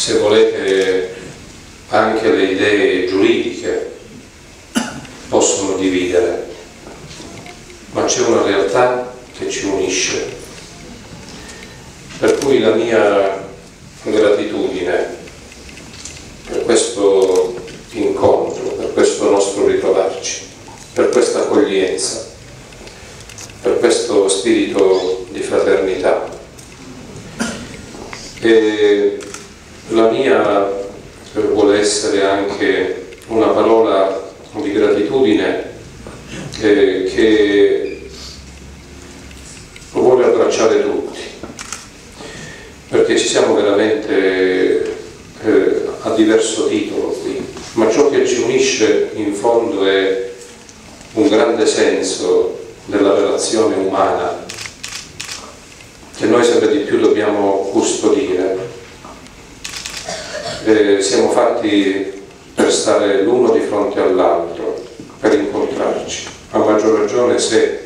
se volete, anche le idee giuridiche possono dividere, ma c'è una realtà che ci unisce. Per cui la mia gratitudine per questo incontro, per questo nostro ritrovarci, per questa accoglienza, per questo spirito di fraternità. E la mia vuole essere anche una parola di gratitudine che vuole abbracciare tutti, perché ci siamo veramente a diverso titolo qui, ma ciò che ci unisce in fondo è un grande senso della relazione umana che noi sempre di più dobbiamo custodire. Siamo fatti per stare l'uno di fronte all'altro, per incontrarci, a maggior ragione se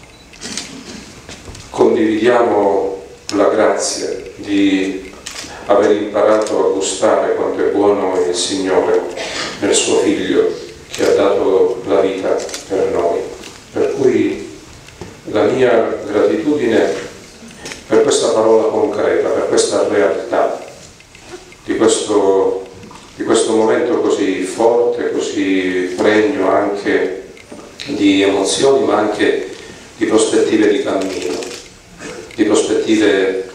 condividiamo la grazia di aver imparato a gustare quanto è buono il Signore nel suo Figlio che ha dato la vita per noi. Per cui la mia gratitudine per questa parola concreta, per questa realtà, di questo momento così forte, così pregno anche di emozioni, ma anche di prospettive di cammino, di prospettive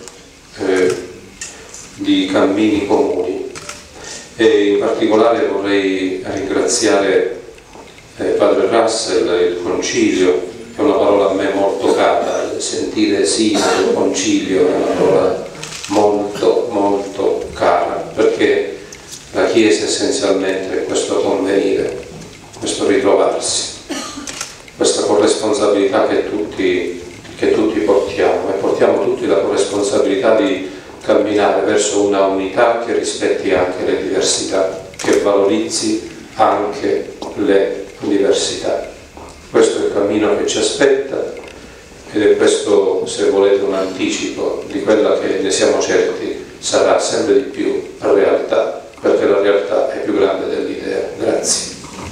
di cammini comuni. E in particolare vorrei ringraziare Padre Russell, il concilio, è una parola a me molto cara, sentire sì del concilio è una parola molto molto cara, perché la Chiesa essenzialmente è questo convenire, questo ritrovarsi, questa corresponsabilità che tutti portiamo, e portiamo tutti la corresponsabilità di camminare verso una unità che rispetti anche le diversità, che valorizzi anche le diversità. Questo è il cammino che ci aspetta ed è questo, se volete, un anticipo di quella che ne siamo certi sarà sempre di più realtà, perché la realtà è più grande dell'idea. Grazie.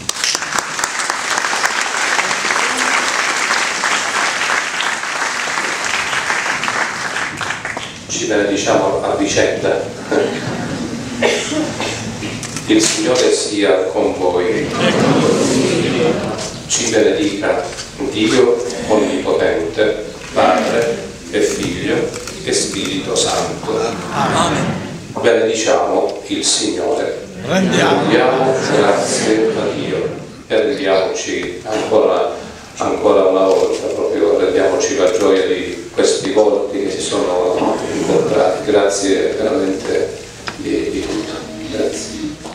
Ci benediciamo a vicenda. Il Signore sia con voi. Ci benedica Dio Onnipotente, Padre e Figlio e Spirito Santo. Amen. Benediciamo il Signore. Rendiamo grazie a Dio e rendiamoci ancora una volta, proprio rendiamoci la gioia di questi volti che si sono incontrati. Grazie veramente di tutto. Grazie.